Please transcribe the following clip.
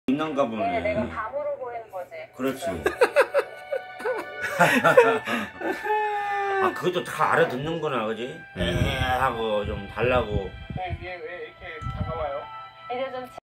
있는가 보네. 내가 감으로 보이는 거지. 그렇지. 아, 그것도 다 알아듣는구나, 그지? 하고 좀 달라고. 왜 이렇게 다가와요? 이제 좀